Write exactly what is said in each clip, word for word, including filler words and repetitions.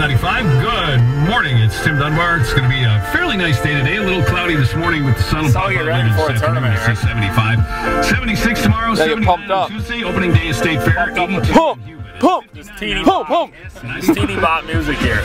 ninety-five. Good morning. It's Tim Dunbar. It's going to be a fairly nice day today. A little cloudy this morning with the sun. So you're ready for a tournament. seventy-five. seventy-six tomorrow. Yeah, you're pumped up. Tuesday, opening day of State Fair. Pump, pump, Just teeny pump, pump. Just teeny bop music here.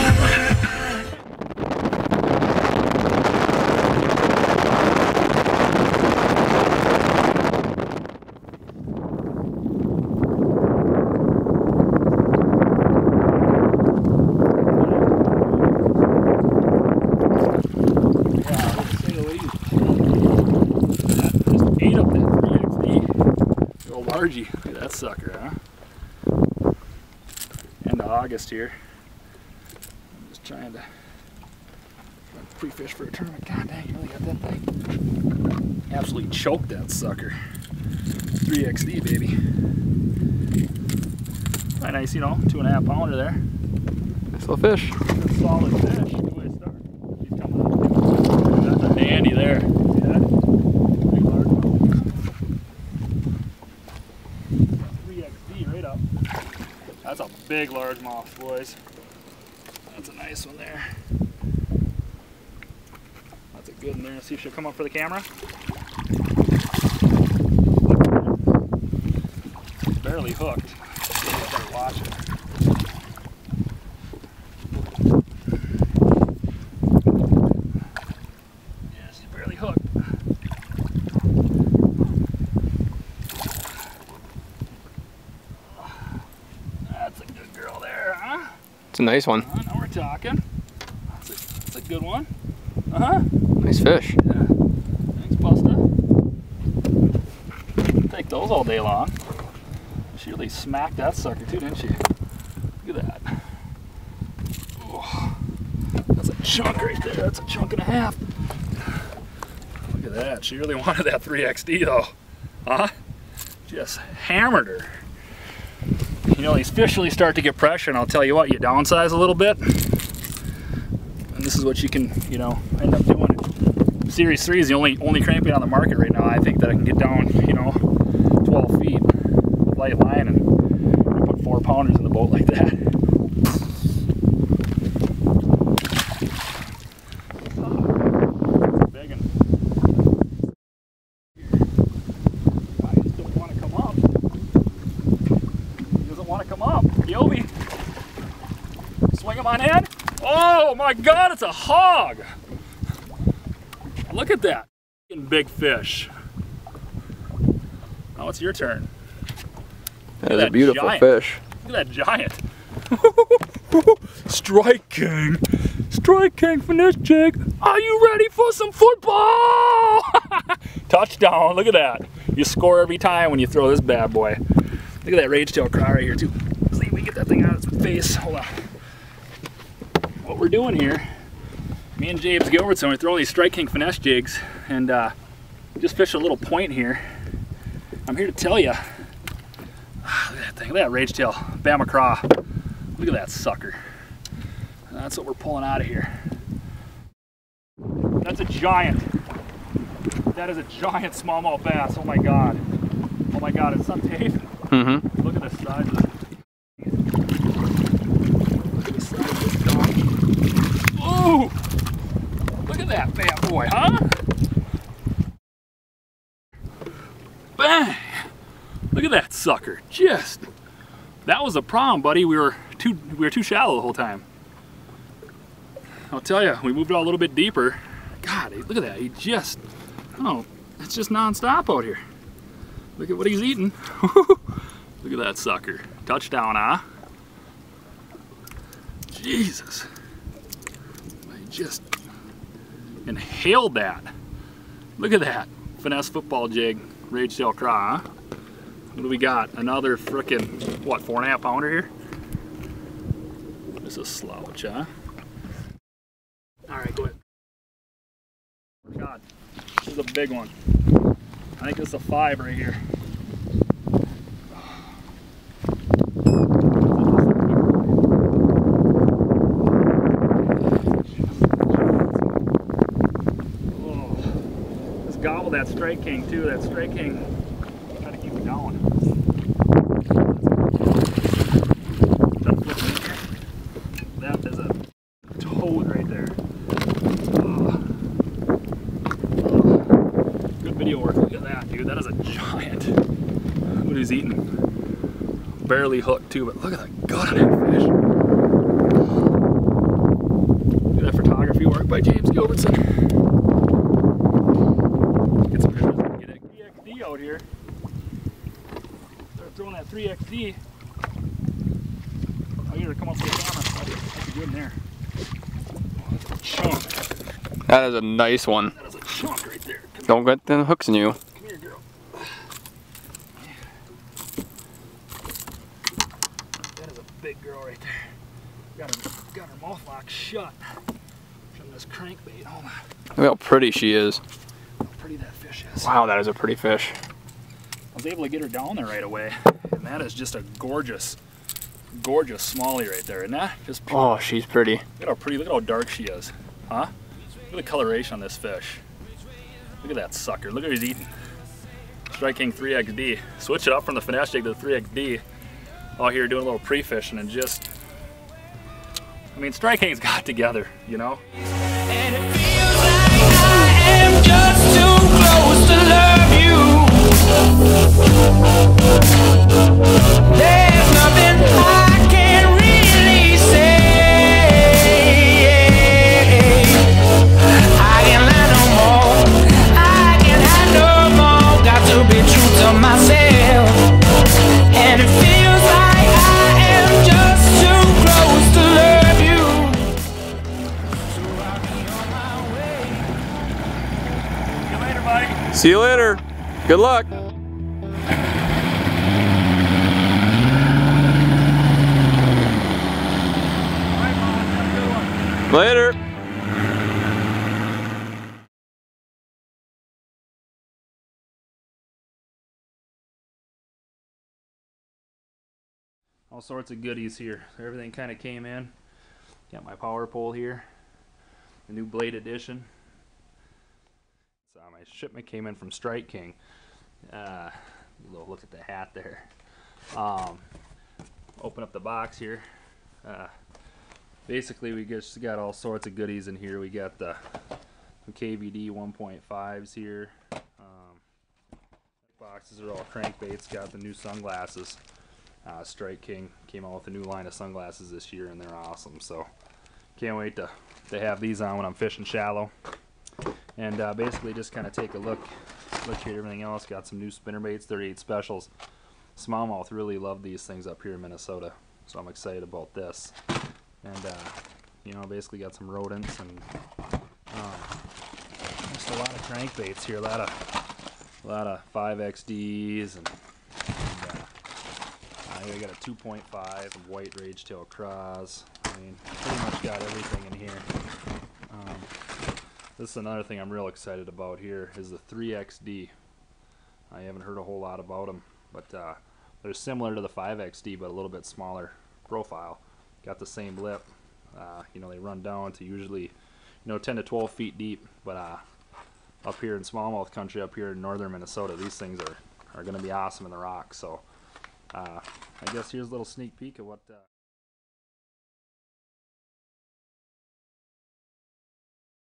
Largy. Look at that sucker, huh? End of August here. I'm just trying to pre-fish for a tournament. God dang, you really got that thing. Absolutely choked that sucker. three X D, baby. Quite nice, you know, two and a half pounder there. Nice little fish. That's a solid fish. Good way to start. He's coming up. That's a dandy there. See that? Big large one. That's a big largemouth, boys. That's a nice one there. That's a good one there. Let's see if she'll come up for the camera. Barely hooked. Start watching. Yeah, she's barely hooked. It's a nice one. Uh, now we're talking. That's a, that's a good one. Uh-huh. Nice fish. Yeah. Thanks, Busta. Take those all day long. She really smacked that sucker too, didn't she? Look at that. Oh, that's a chunk right there. That's a chunk and a half. Look at that. She really wanted that three X D though. Huh? Just hammered her. You know, these fish really start to get pressure, and I'll tell you what, you downsize a little bit, and this is what you can, you know, end up doing. Series three is the only only crankbait on the market right now, I think, that I can get down, you know, twelve feet with light line and, and put four pounders in the boat like that. Oh, big one. I just don't want to come up. Want to come up. Yobi. Swing him on in. Oh my God, it's a hog. Look at that. Big fish. Now it's your turn. That is a beautiful giant. fish. Look at that giant. Strike King. Strike King finesse jig. Are you ready for some football? Touchdown. Look at that. You score every time when you throw this bad boy. Look at that rage tail cry right here too. See if we can get that thing out of its face. Hold on. What we're doing here, me and James Gilbertson, we're throwing these Strike King finesse jigs and uh, just fish a little point here. I'm here to tell you, ah, look at that thing, look at that rage tail, Bama craw. Look at that sucker. That's what we're pulling out of here. That's a giant. That is a giant smallmouth bass. Oh my God. Oh my God, it's on tape. Mm-hmm. Look at the size of this. Look at the size of this dog. Ooh! Look at that bad boy, huh? Bang! Look at that sucker. Just, that was a problem, buddy. We were too we were too shallow the whole time. I'll tell you, we moved out a little bit deeper. God, look at that. He just, oh, it's just non-stop out here. Look at what he's eating. Look at that sucker. Touchdown, huh? Jesus. I just inhaled that. Look at that. Finesse football jig, rage tail craw, huh? What do we got? Another frickin', what, four and a half pounder here? This is a slouch, huh? All right, go ahead. God, this is a big one. I think this is a five right here. Oh, just gobbled that Strike King too. That Strike King, try to keep it going. he's eating. Barely hooked too, but look at the gut on that fish. Look at that photography work by James Gilbertson. Get some pictures and get a three X D out here. Start throwing that three X D. I gotta come up with the camera. That's a good one there. Oh, that's a chunk. That is a nice one. That is a chunk right there. Come Don't get the hooks in you. Come here, girl. That is a big girl right there. Got her, got her mouth locked shut from this crankbait. Hold on. Look how pretty she is. How pretty that fish is. Wow, that is a pretty fish. I was able to get her down there right away, and that is just a gorgeous, gorgeous smallie right there. Isn't that just? Oh, she's pretty. Look at how pretty. Look at how dark she is, huh? Look at the coloration on this fish. Look at that sucker. Look at what he's eating. Strike King three X D. Switch it up from the finesse jig to the three X D. Out here doing a little pre-fishing and just, I mean, Strike King's got together, you know? And it feels like I am just too close to love you. There's nothing I can really say. I can't lie no more. I can't hide no more. Got to be true to myself. And it feels like I am just too close to love you. So I'll be on my way. See you later, buddy. See you later. Good luck. Later. All sorts of goodies here. Everything kind of came in. Got my power pole here. The new Blade Edition. So my shipment came in from Strike King. Uh, little look at the hat there. Um, open up the box here. Uh, basically, we just got all sorts of goodies in here. We got the K V D one point fives here. Um, boxes are all crankbaits. Got the new sunglasses. Uh, Strike King came out with a new line of sunglasses this year, and they're awesome. So can't wait to, to have these on when I'm fishing shallow. And uh, basically just kind of take a look, look here at everything else. Got some new spinnerbaits, thirty-eight specials. Smallmouth really love these things up here in Minnesota, so I'm excited about this. And uh, you know, basically got some rodents and um, just a lot of crankbaits here. A lot of, a lot of five X Ds and. and uh, I got a two point five white rage-tail craws. I mean, pretty much got everything in here. Um, this is another thing I'm real excited about here is the three X D. I haven't heard a whole lot about them, but uh, they're similar to the five X D, but a little bit smaller profile. Got the same lip. Uh, you know, they run down to usually, you know, ten to twelve feet deep. But uh, up here in smallmouth country, up here in northern Minnesota, these things are are going to be awesome in the rocks. So. Uh, I guess here's a little sneak peek of what uh